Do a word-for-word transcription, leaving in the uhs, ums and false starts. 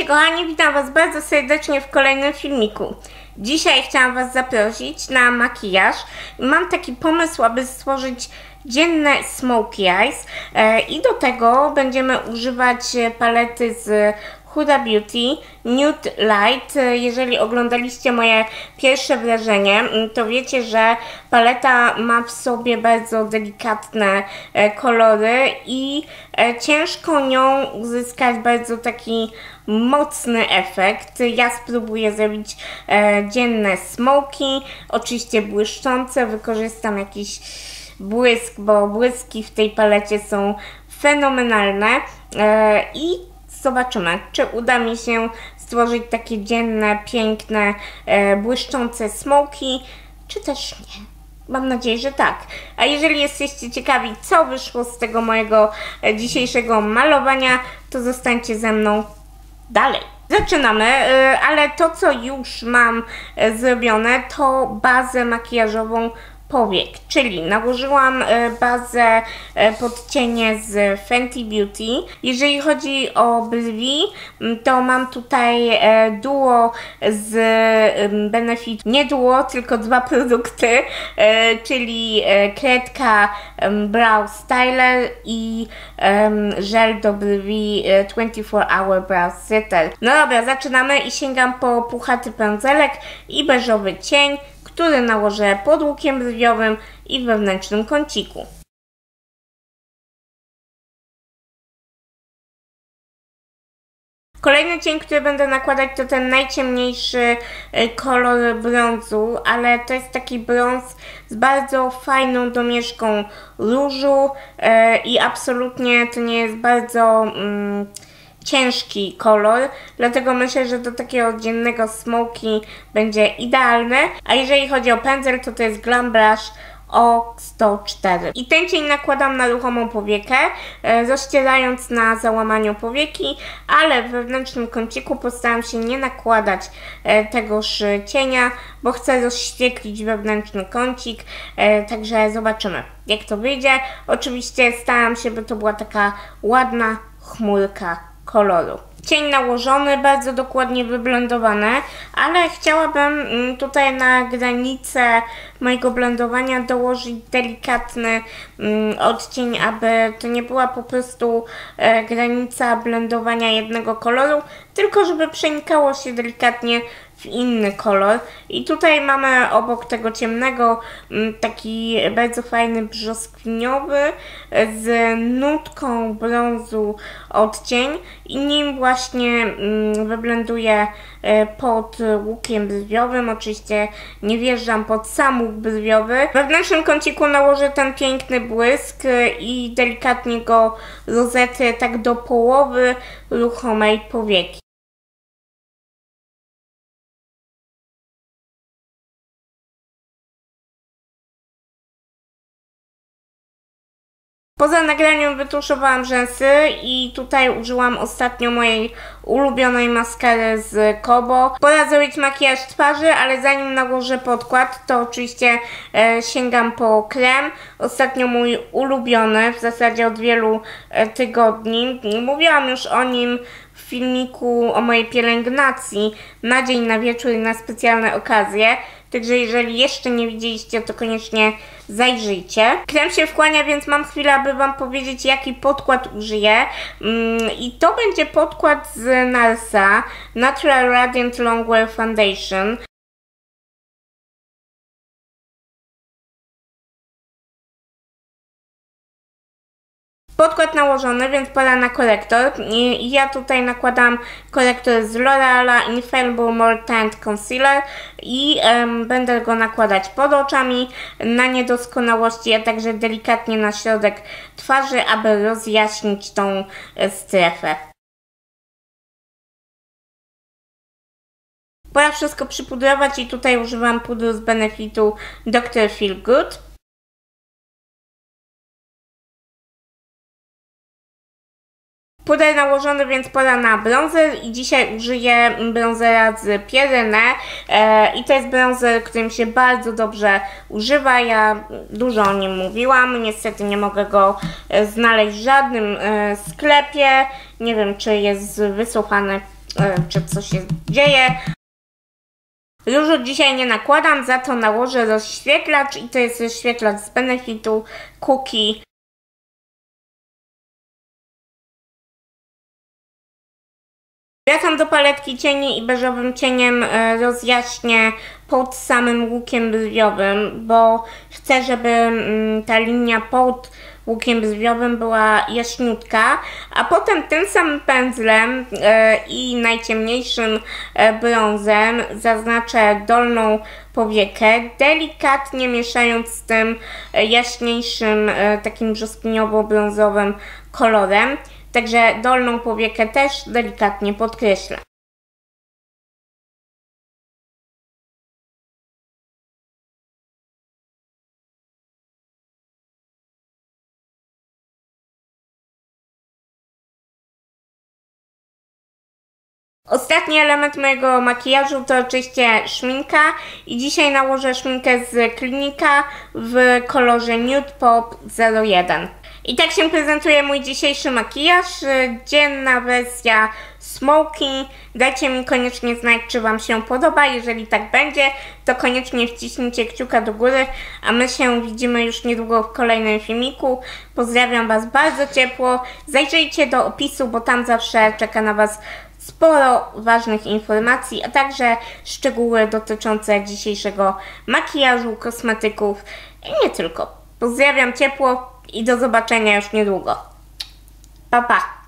Witajcie kochani, witam was bardzo serdecznie w kolejnym filmiku. Dzisiaj chciałam was zaprosić na makijaż. Mam taki pomysł, aby stworzyć dzienne smokey eyes i do tego będziemy używać palety z Huda Beauty Nude Light. Jeżeli oglądaliście moje pierwsze wrażenie, to wiecie, że paleta ma w sobie bardzo delikatne kolory i ciężko nią uzyskać bardzo taki mocny efekt. Ja spróbuję zrobić dzienne smoki, oczywiście błyszczące, wykorzystam jakiś błysk, bo błyski w tej palecie są fenomenalne i zobaczymy, czy uda mi się stworzyć takie dzienne, piękne, e, błyszczące smoki, czy też nie. Mam nadzieję, że tak. A jeżeli jesteście ciekawi, co wyszło z tego mojego e, dzisiejszego malowania, to zostańcie ze mną dalej. Zaczynamy, e, ale to, co już mam e, zrobione, to bazę makijażową powiek, czyli nałożyłam bazę pod cienie z Fenty Beauty. Jeżeli chodzi o brwi, to mam tutaj duo z Benefit, nie duo, tylko dwa produkty, czyli kredka Brow Styler i żel do brwi twenty-four hour Brow Setter. No dobra, zaczynamy i sięgam po puchaty pędzelek i beżowy cień, który nałożę pod łukiem brwiowym i w wewnętrznym kąciku. Kolejny cień, który będę nakładać, to ten najciemniejszy kolor brązu, ale to jest taki brąz z bardzo fajną domieszką różu i absolutnie to nie jest bardzo mm, ciężki kolor, dlatego myślę, że do takiego dziennego smoky będzie idealny. A jeżeli chodzi o pędzel, to to jest Glam Brush O sto cztery. I ten cień nakładam na ruchomą powiekę, e, rozcierając na załamaniu powieki, ale w wewnętrznym kąciku postaram się nie nakładać e, tegoż cienia, bo chcę rozświetlić wewnętrzny kącik, e, także zobaczymy, jak to wyjdzie. Oczywiście staram się, by to była taka ładna chmurka koloru. Cień nałożony, bardzo dokładnie wyblendowane, ale chciałabym tutaj na granicę mojego blendowania dołożyć delikatny odcień, aby to nie była po prostu granica blendowania jednego koloru, tylko żeby przenikało się delikatnie w inny kolor. I tutaj mamy obok tego ciemnego taki bardzo fajny brzoskwiniowy z nutką brązu odcień i nim właśnie wyblenduję pod łukiem brwiowym. Oczywiście nie wjeżdżam pod sam łuk brwiowy. W wewnętrznym kąciku nałożę ten piękny błysk i delikatnie go rozetrę tak do połowy ruchomej powieki. Poza nagraniem wytuszowałam rzęsy i tutaj użyłam ostatnio mojej ulubionej maskary z Kobo. Pora zrobić makijaż twarzy, ale zanim nałożę podkład, to oczywiście e, sięgam po krem. Ostatnio mój ulubiony, w zasadzie od wielu e, tygodni. Mówiłam już o nim w filmiku o mojej pielęgnacji na dzień, na wieczór i na specjalne okazje. Także jeżeli jeszcze nie widzieliście, to koniecznie zajrzyjcie. Krem się wchłania, więc mam chwilę, aby wam powiedzieć, jaki podkład użyję. I to będzie podkład z Narsa Natural Radiant Longwear Foundation. Podkład nałożony, więc pora na korektor. I ja tutaj nakładam korektor z L'Oreala Infallible More Tint Concealer i um, będę go nakładać pod oczami, na niedoskonałości, a także delikatnie na środek twarzy, aby rozjaśnić tą strefę. Pora wszystko przypudrować i tutaj używam pudru z Benefitu doktor Feel Good. Puder nałożony, więc pora na bronzer i dzisiaj użyję bronzera z Pierre e, i to jest bronzer, którym się bardzo dobrze używa. Ja dużo o nim mówiłam, niestety nie mogę go znaleźć w żadnym e, sklepie. Nie wiem, czy jest wycofany czy co się dzieje. Różu dzisiaj nie nakładam, za to nałożę rozświetlacz i to jest rozświetlacz z Benefitu Cookie. Wracam do paletki cieni i beżowym cieniem rozjaśnię pod samym łukiem brwiowym, bo chcę, żeby ta linia pod łukiem brwiowym była jaśniutka, a potem tym samym pędzlem i najciemniejszym brązem zaznaczę dolną powiekę, delikatnie mieszając z tym jaśniejszym, takim brzoskwiniowo-brązowym kolorem. Także dolną powiekę też delikatnie podkreślę. Ostatni element mojego makijażu to oczywiście szminka i dzisiaj nałożę szminkę z Klinika w kolorze Nude Pop zero jeden. I tak się prezentuje mój dzisiejszy makijaż, dzienna wersja smoky. Dajcie mi koniecznie znać, czy Wam się podoba. Jeżeli tak będzie, to koniecznie wciśnijcie kciuka do góry, a my się widzimy już niedługo w kolejnym filmiku. Pozdrawiam Was bardzo ciepło. Zajrzyjcie do opisu, bo tam zawsze czeka na Was sporo ważnych informacji, a także szczegóły dotyczące dzisiejszego makijażu, kosmetyków i nie tylko. Pozdrawiam ciepło i do zobaczenia już niedługo. Pa, pa!